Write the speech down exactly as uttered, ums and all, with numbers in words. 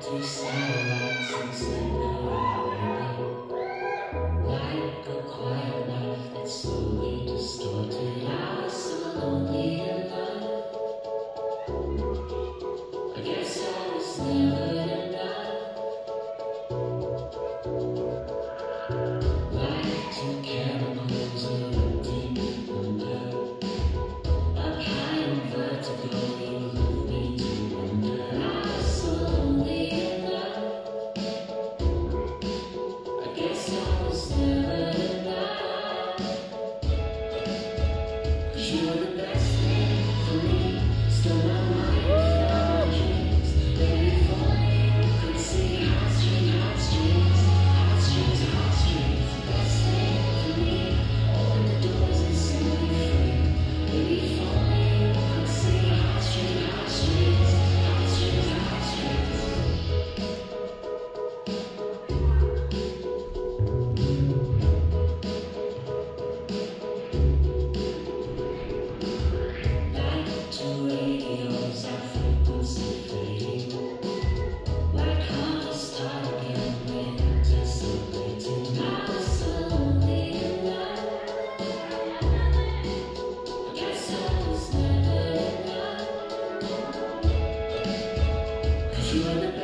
to silence and surrender. Like a quiet life that's slowly distorted. I was so lonely in love. I guess I was never enough. Like two chemicals in deep wonder. Up high in vertigo, you move me to wonder. I was so lonely in love. I guess I was never enough. 'Cause you were the best thing for me. Still my mind without my dreams. Baby, if only you could see heartstrings, heartstrings, heartstrings, heartstrings. The best thing for me. Open the doors and set me free. Baby, if only you could see heartstrings, heartstrings, heartstrings, heartstrings. Like two radios, our frequency fading. Why can't we start again? We're anticipating. I was so lonely in love. I guess I was never enough. 'Cause you were the